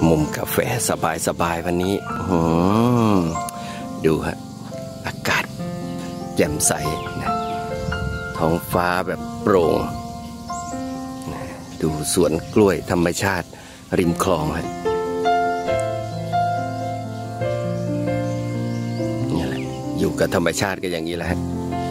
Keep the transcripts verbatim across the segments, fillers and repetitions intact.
มุมกาแฟสบายๆวันนี้ดูฮะอากาศแจ่มใสนะท้องฟ้าแบบโปร่งนะดูสวนกล้วยธรรมชาติริมคลองฮะนี่แหละอยู่กับธรรมชาติก็อย่างนี้แหละฮะ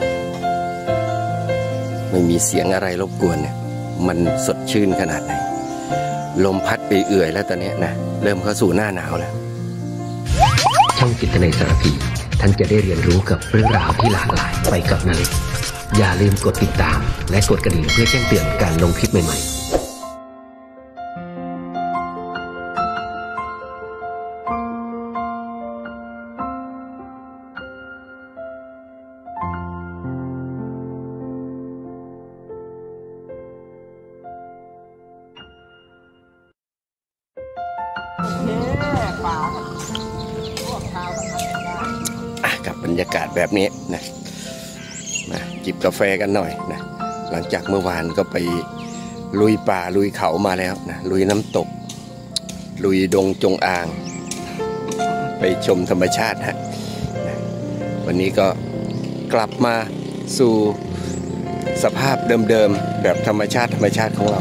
ไม่มีเสียงอะไรรบกวนเนี่ยมันสดชื่นขนาดไหนลมพัดไปเอื่อยแล้วตอนนี้นะเริ่มเข้าสู่หน้าหนาวแล้วช่องจิตในสารพีท่านจะได้เรียนรู้กับเรื่องราวที่หลากหลายไปกับนาเล็กอย่าลืมกดติดตามและกดกระดิ่งเพื่อแจ้งเตือนการลงคลิปใหม่ๆกับบรรยากาศแบบนี้นะมาจิบกาแฟกันหน่อยนะหลังจากเมื่อวานก็ไปลุยป่าลุยเขามาแล้วนะลุยน้ำตกลุยดงจงอางไปชมธรรมชาติฮะนะวันนี้ก็กลับมาสู่สภาพเดิมๆแบบธรรมชาติธรรมชาติของเรา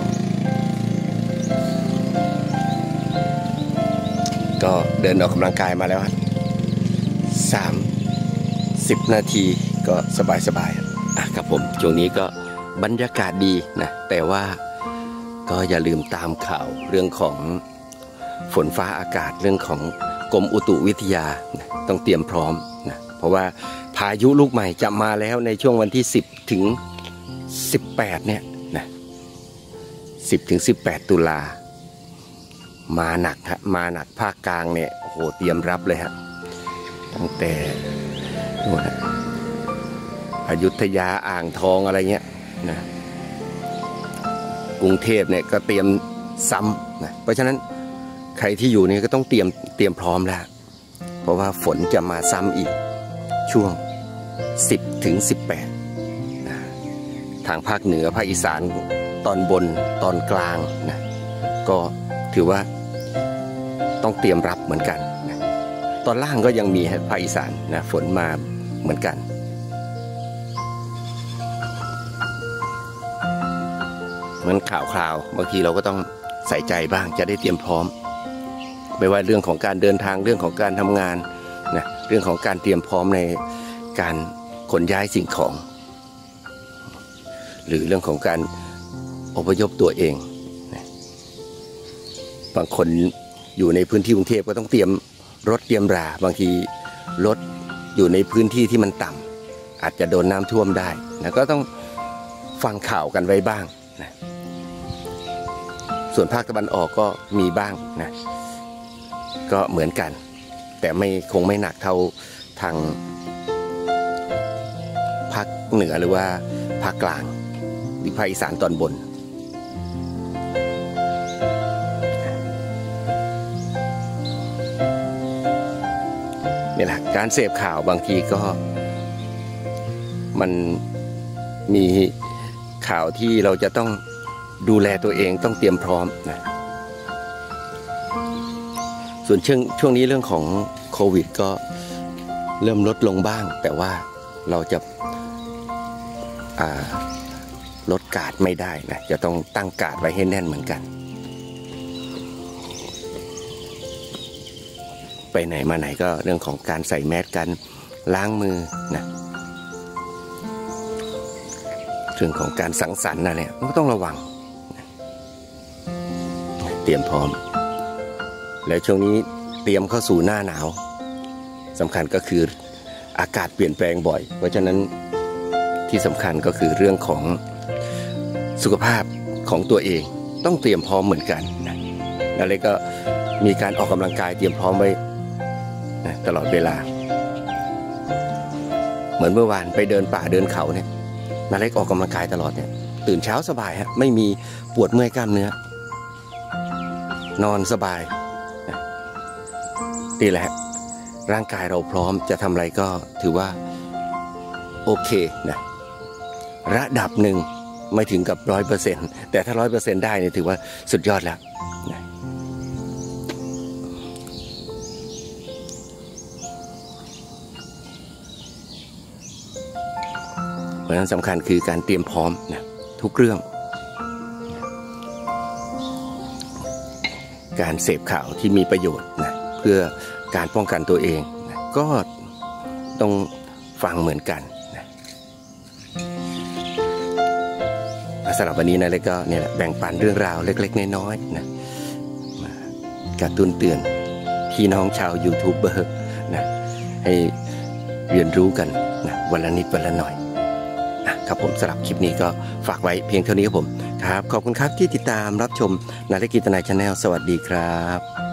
ก็เดินออกกำลังกายมาแล้วสามสิบนาทีก็สบายสบายอ่ะครับผมช่วงนี้ก็บรรยากาศดีนะแต่ว่าก็อย่าลืมตามข่าวเรื่องของฝนฟ้าอากาศเรื่องของกรมอุตุวิทยานะต้องเตรียมพร้อมนะเพราะว่าพายุลูกใหม่จะมาแล้วในช่วงวันที่สิบถึงสิบแปดเนี่ยนะสิบถึงสิบแปดตุลามาหนักฮะมาหนักภาคกลางเนี่ยโอ้โหเตรียมรับเลยฮะตั้งแต่นู่นนะอยุธยาอ่างทองอะไรเงี้ยนะกรุงเทพเนี่ยก็เตรียมซ้ำนะเพราะฉะนั้นใครที่อยู่นี่ก็ต้องเตรียมเตรียมพร้อมแล้วเพราะว่าฝนจะมาซ้ำอีกช่วงสิบถึงสิบแปดนะทางภาคเหนือภาคอีสานตอนบนตอนกลางนะก็ถือว่าต้องเตรียมรับเหมือนกันนะตอนล่างก็ยังมีภาคอีสานนะฝนมาเหมือนกันเหมือนข่าวคราวบางทีเราก็ต้องใส่ใจบ้างจะได้เตรียมพร้อมไม่ว่าเรื่องของการเดินทางเรื่องของการทำงานนะเรื่องของการเตรียมพร้อมในการขนย้ายสิ่งของหรือเรื่องของการอพยพตัวเองนะบางคนอยู่ในพื้นที่กรุงเทพก็ต้องเตรียมรถเตรียมราบางทีรถอยู่ในพื้นที่ที่มันต่ำอาจจะโดนน้ำท่วมได้นะก็ต้องฟังข่าวกันไว้บ้างนะส่วนภาคตะวันออกก็มีบ้างนะก็เหมือนกันแต่ไม่คงไม่หนักเท่าทางภาคเหนือหรือว่าภาคกลางหรือภาคอีสานตอนบนนี่แหละการเสพข่าวบางทีก็มันมีข่าวที่เราจะต้องดูแลตัวเองต้องเตรียมพร้อมนะส่วนช่วงช่วงนี้เรื่องของโควิดก็เริ่มลดลงบ้างแต่ว่าเราจะลดกาดไม่ได้นะจะต้องตั้งกาดไว้ให้แน่นเหมือนกันไปไหนมาไหนก็เรื่องของการใส่แมสกันล้างมือนะเรื่องของการสังสรรค์นะเนี่ยก็ต้องระวังเตรียมพร้อมแล้วช่วงนี้เตรียมเข้าสู่หน้าหนาวสำคัญก็คืออากาศเปลี่ยนแปลงบ่อยเพราะฉะนั้นที่สำคัญก็คือเรื่องของสุขภาพของตัวเองต้องเตรียมพร้อมเหมือนกันนะแล้วเลยก็มีการออกกำลังกายเตรียมพร้อมไว้นะตลอดเวลาเหมือนเมื่อวานไปเดินป่าเดินเขาเนี่ยนาเล็กออกกำลังกายตลอดเนี่ยตื่นเช้าสบายฮะไม่มีปวดเมื่อยกล้ามเนื้อนอนสบายนี่แหละร่างกายเราพร้อมจะทำอะไรก็ถือว่าโอเคนะระดับหนึ่งไม่ถึงกับร้อยเปอร์เซ็นต์แต่ถ้าร้อยเปอร์เซ็นต์ได้เนี่ยถือว่าสุดยอดแล้วนะเพราะฉะนั้นสำคัญคือการเตรียมพร้อมนะทุกเรื่องการเสพข่าวที่มีประโยชน์นะเพื่อการป้องกันตัวเองนะก็ต้องฟังเหมือนกันนะสำหรับวันนี้นะเล็กก็เนี่ยแหละแบ่งปันเรื่องราวเล็กๆน้อยๆนะมากระตุ้นเตือนพี่น้องชาวยูทูบเบอร์นะให้เรียนรู้กันนะวันละนิดวันละหน่อยครับผมสำหรับคลิปนี้ก็ฝากไว้เพียงเท่านี้ครับผมครับขอบคุณครับที่ติดตามรับชมนาฬิกิตนายชาแนลสวัสดีครับ